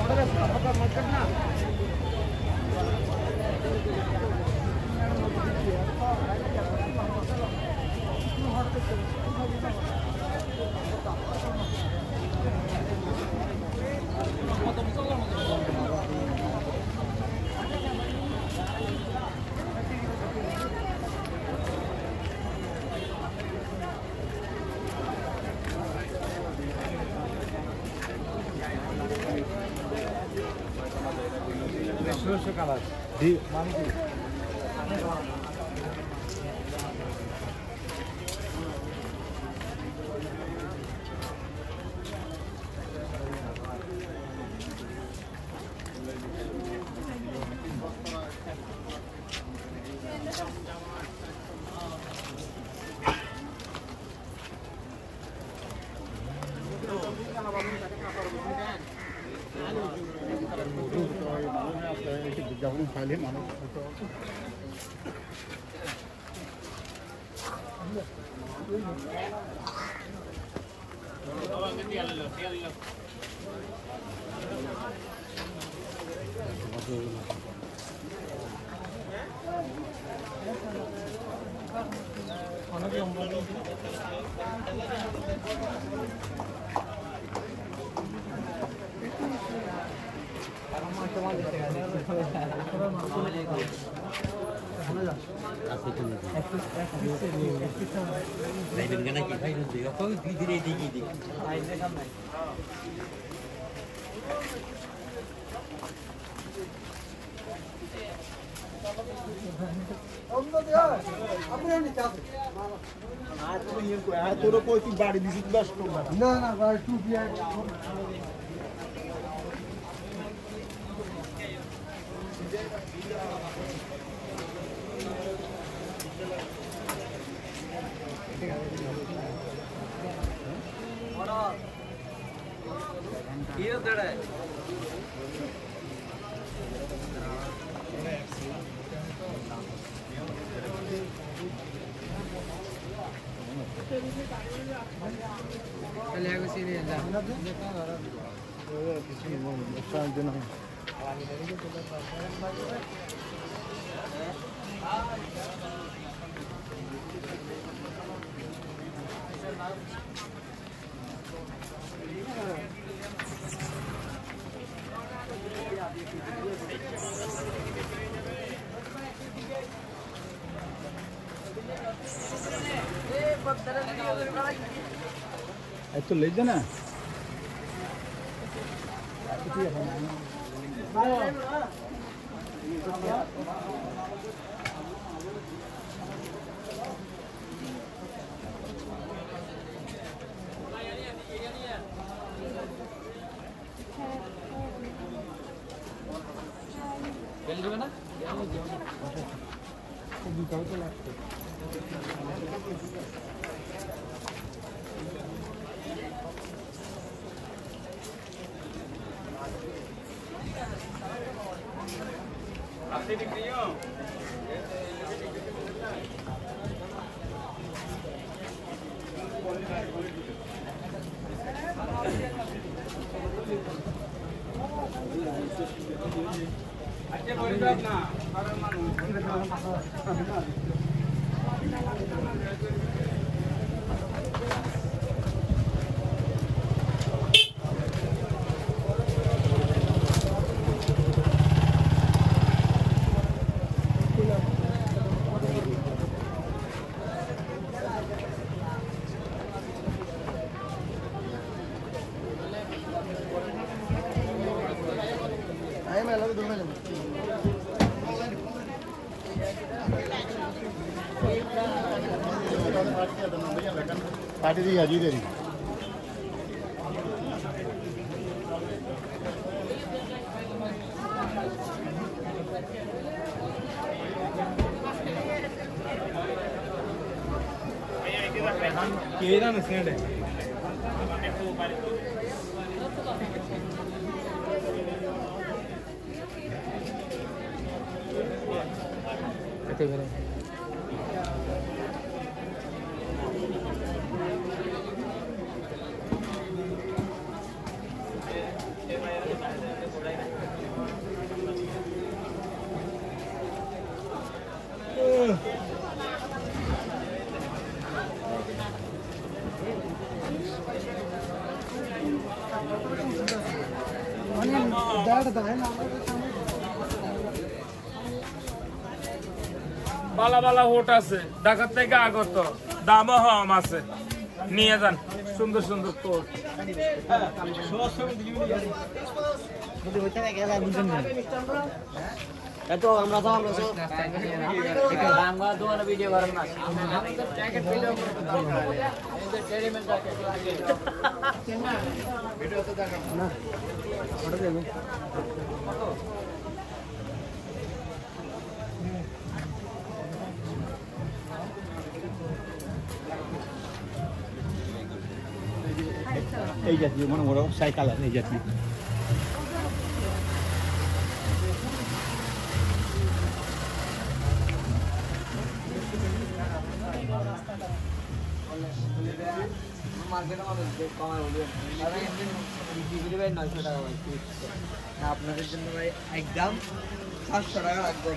Colour দি মানে কি jauh kali mana foto Này đừng cái này chỉ thấy được gì có cái đi đi. Ai đây không này. Ông nó đi ơi, ông đi chào. आज तो ये को है तोरो कोई की गाड़ी दिसी बस लो ना ना गाड़ी टू भी है ये उधर है चले आगे सीधे जा किसी नुकसान देना तो ले जाना आपसे दिख रही हो अच्छे बोल दो अपना पार्टी दी हाजी तेरी केरा में सेंड है বালা বালা হোট আছে ঢাকার থেকে আগত দামও কম আছে নিয়ে যান সুন্দর সুন্দর কোট এতো আমরা তো আমরা দোকানে ভিডিও করেন না ভিডিও তো দেখা না ওটা দেব এই জাতীয় মানে ওরা সাইকেল এই জাতীয় আপনাদের জন্য ভাই একদম 700 টাকা লাগবে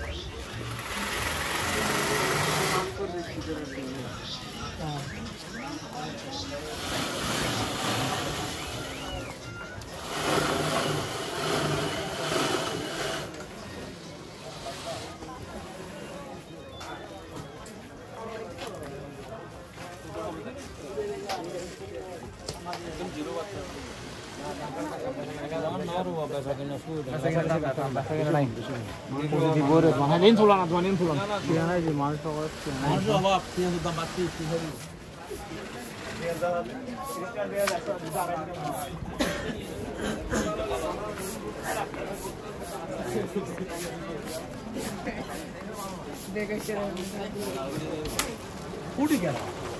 उड़ी गया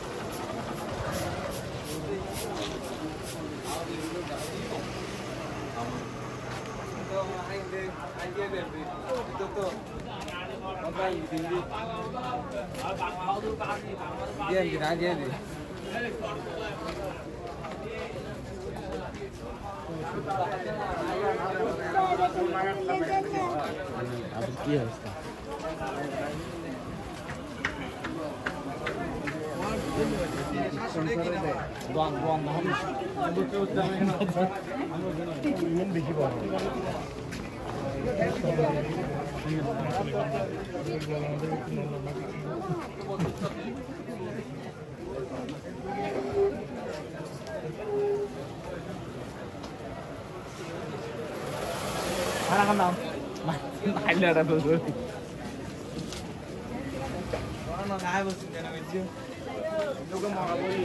하나 간다. 말려라 너도. 하나 가야 볼수 있잖아, 그렇지? 누가 먹어버리.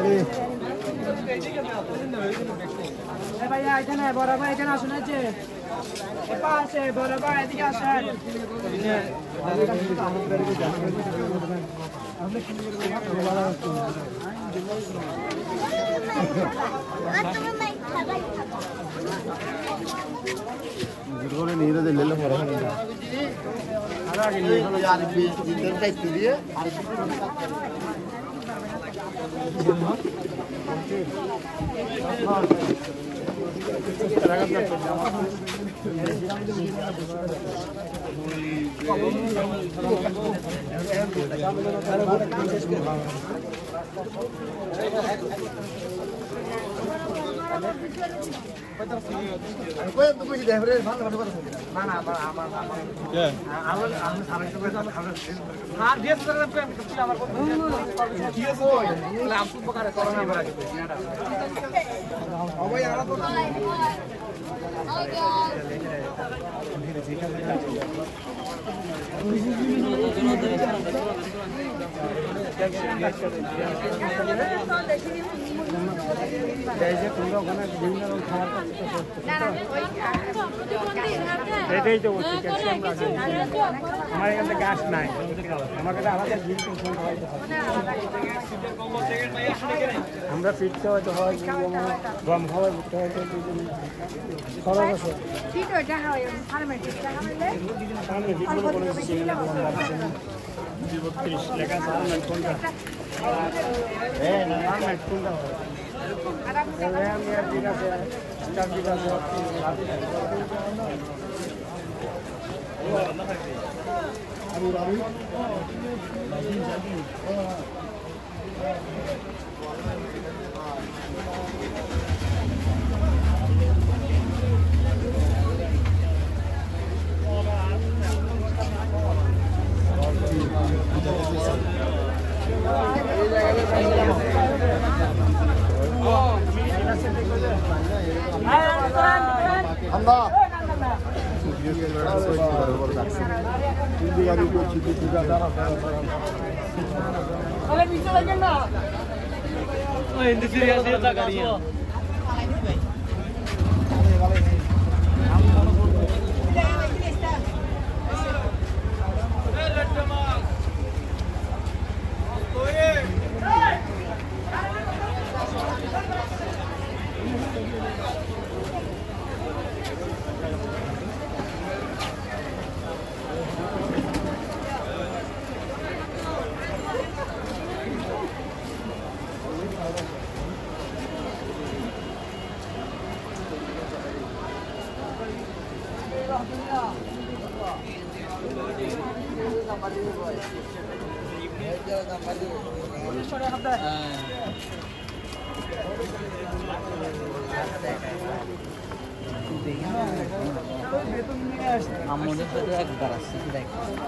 ভাইয়া এখানে বড় ভাই এখানে আসুন আছে পাশে বড় ভাই এদিকে আসেন জীবনে নিয়ে যেতে লেলে পড়া হয় না আর আগে নিয়ে হলো আর বিদ্যুৎ দায়িত্ব দিয়ে আর এটাই তো বলছি ক্যালসিয়াম লাগে আমার এখানে গাছ নাই আমার কাছে আলাদা জিনিস আমরা ফিটতে হয়তো হয় গম খাওয়াই ভুট্টা হয়তো খরচ আছে সামনে ভিডিও করে দিচ্ছি লেখা আছে আলমেন্ট কোনটা আলমেন্ট কোনটা হয় ঠিক আছে ঠিক আছে আমাদের সাথে একবার আসছে দেখ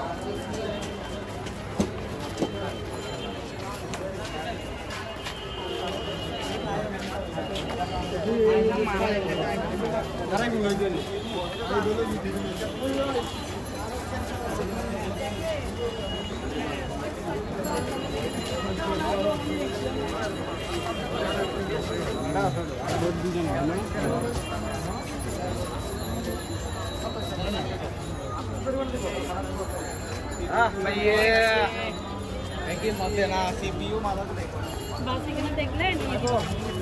CPU মাথা দেখো বাস এখানে দেখলে নিয়ে যাবো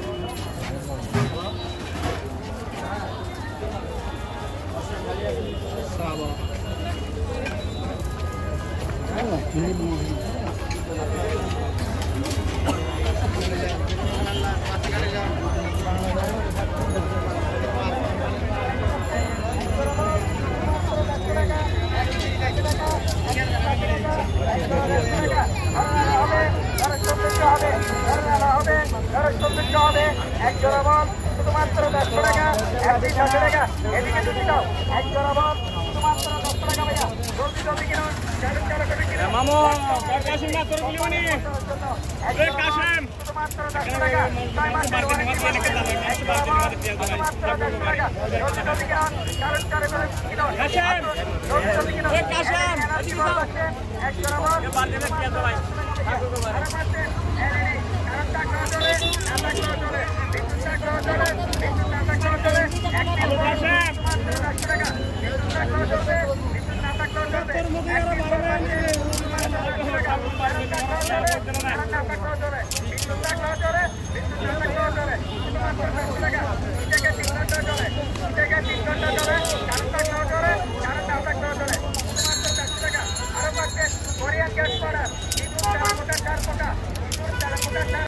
মামু কাশিম না তোর কি মানে এ কাশিম কাশিম কোরিয়ান গ্যাস পাড়া